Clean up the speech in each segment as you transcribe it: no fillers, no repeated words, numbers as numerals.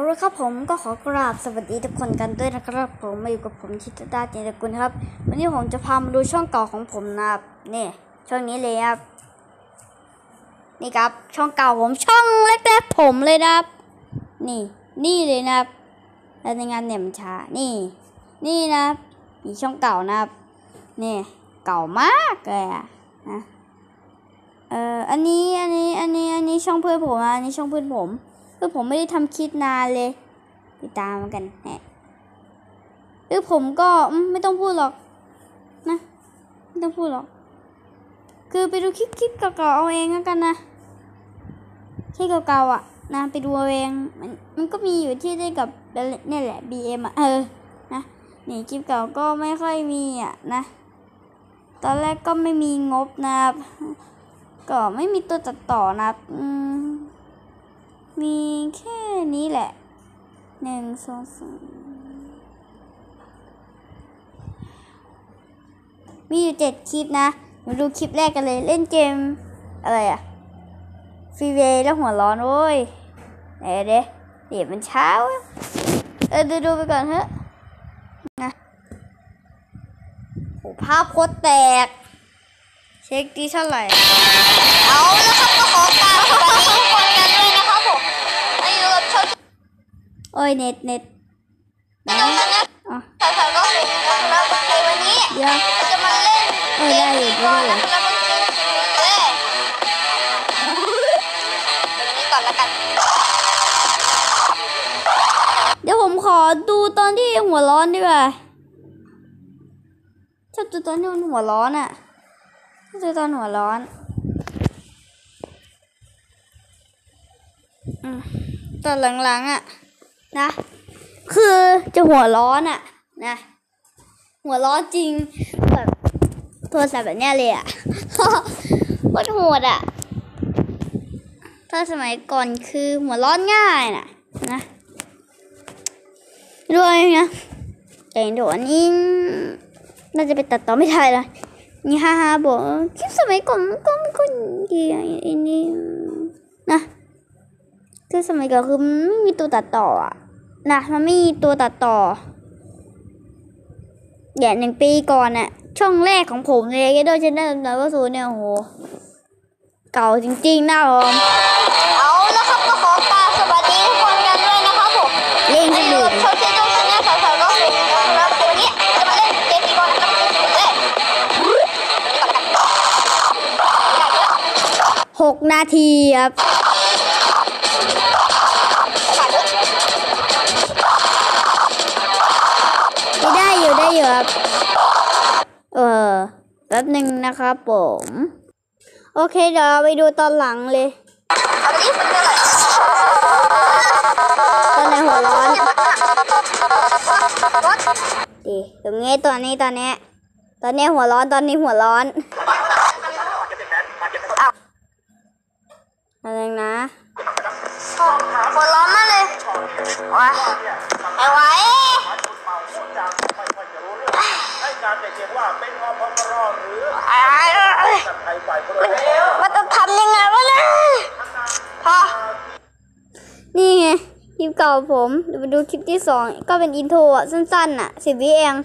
ละครับผมก็ขอกราบสวัสดีทุกคนกันด้วยนะครับผมมาอยู่กับผมชิตตาเจนกุลครับวันนี้ผมจะพามาดูช่องเก่าของผมนะครับนี่ช่องนี้เลยครับนี่ครับช่องเก่าผมช่องแรกๆผมเลยนะครับนี่เลยนะครับแล้วในงานเนี่ยมันช้านี่นะครับมีช่องเก่านะครับนี่เก่ามากเลยนะอันนี้ช่องเพื่อนผมนะอันนี้ช่องเพื่อนผมไม่ได้ทำคลิปนานเลยติดตามกันผมก็ไม่ต้องพูดหรอกนะไม่ต้องพูดหรอกคือไปดูคลิปเก่าๆเอาเองแล้วกันนะคลิปเก่าๆอ่ะนะไปดูเอาเองมันก็มีอยู่ที่ได้กับนี่แหละ BM อ่ะนะนี่คลิปเก่าก็ไม่ค่อยมีอ่ะนะตอนแรกก็ไม่มีงบนะครับก็ไม่มีตัวตัดต่อนะครับมีแค่นี้แหละ1 2 3มีอยู่7คลิปนะมาดูคลิปแรกกันเลยเล่นเกมอะไรอะฟรีเวย์แล้วหัวร้อนโว้ยเดี๋ยวมันเช้าดูไปก่อนเถอะนะโอ้ภาพโคตรแตกเช็คดีเท่าไหร่เอาแล้วครับก็ขอฝากสวัสดีทุกคนกันด้วยนะครับผมอายุกับช่องโอ้ยเน็ตไม่ต้องนะถ่ายก็เป็นนะครับในวันนี้จะมาเล่นได้อยู่ก่อนนะครับนี่ก่อนละกันเดี๋ยวผมขอดูตอนที่หัวร้อนดีกว่าชอบดูตอนที่มันหัวร้อนอ่ะดูตอนหัวร้อนตอนหลังๆอ่ะนะคือจะหัวร้อนอ่ะนะหัวร้อนจริงแบบโทรศัพท์แบบเนี้ยเลยอ่ะโคตรโหดอ่ะถ้าสมัยก่อนคือหัวร้อนง่ายนะด้วยนะแต่เดี๋ยวนี้น่าจะไปตัดต่อไม่ได้เลยนี่55บอกคลิปสมัยก่อนก็ไม่ค่อยดีอันนี้นะคือสมัยก่อนคือไม่มีตัวตัดต่ออ่ะนะมันไม่มีตัวตัดต่อ1 ปีก่อนน่ะช่องแรกของผมเลยก็ด้วยชแนลนะว่าสูเนี่ยโอ้โหเก่าจริงๆนะผมเอาแล้วครับก็ขอฝากสวัสดีทุกคนกันด้วยนะครับผมเล่นกันอยู่ช่องที่ต้องชนะสาวๆก็เป็นนะครับวันนี้จะมาเล่นเกมก่อนนะครับ6 นาทีครับได้อยู่ครับแป๊บหนึ่งนะครับผมโอเคเดี๋ยวไปดูตอนหลังเลยตอนในหัวร้อนตรงนี้ตอนนี้หัวร้อนอะไรนะหัวร้อนมากเลยว้าไม่ไหวมันจะทำยังไงวะเนี่ยพอนี่ไงคลิปเก่าผมเดี๋ยวไปดูคลิปที่2ก็เป็นอินโทรอ่ะสั้นๆอ่ะ10 วิเอง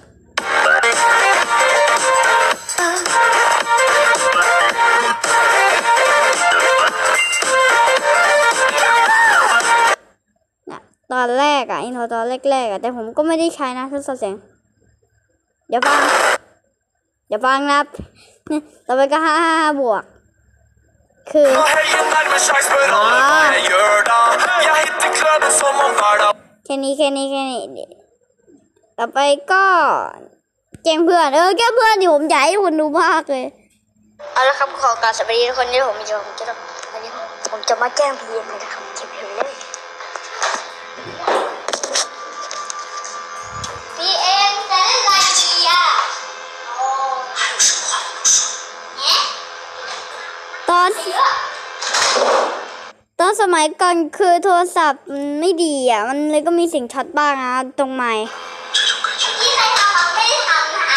ตอนแรกอ่ะอินโทรตอนแรกอ่ะแต่ผมก็ไม่ได้ใช้นะทดสอบเสียงอย่าฟังนะต่อไปก็55 บวกคือแค่นี้ต่อไปก็แกล้งเพื่อนแกล้งเพื่อนที่ผมอยากให้คุณดูมากเลยเอาละครับขอกราบสวัสดีทุกคนที่ผมจะมาแกล้งพี่เลยนะครับเก็บเลยพี่เองจะเล่นอะไรดีอ่ะตอนสมัยก่อนคือโทรศัพท์มันไม่ดีอ่ะมันเลยก็มีเสียงช็อตบ้างนะตรงไมค์ที่ใครทำเราไม่ได้ทำนะ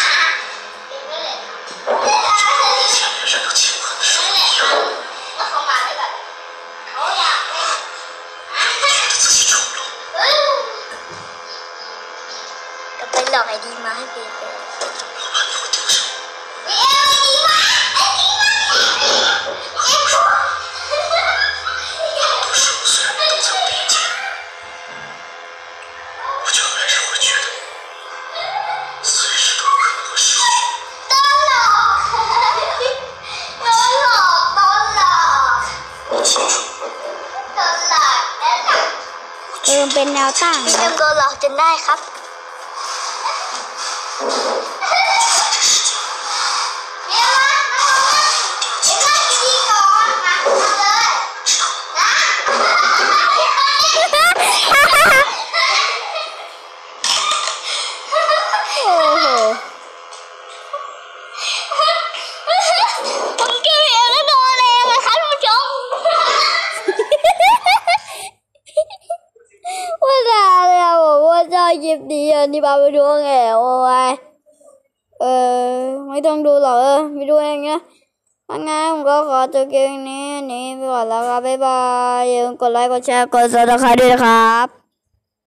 เขามาได้แบบเขาอยากเล่นอกไอดีมาให้เปย์เลยมันเป็นแนวตั้งพี่จำโดนหลอกจนได้ครับผมเก็บเองแล้วโดนแรงเลยครับท่านผู้ชมว่าจะเลยผมว่าจะหยิบดีอันนี้มาไปดูไงโอ้ยไม่ต้องดูหรอกไปดูเองนะงั้นผมก็ขอตัวเกมนี้ไปก่อนแล้วครับบ๊ายบายอย่าลืมกดไลค์กดแชร์กดซับสไครบ์ด้วยนะครับ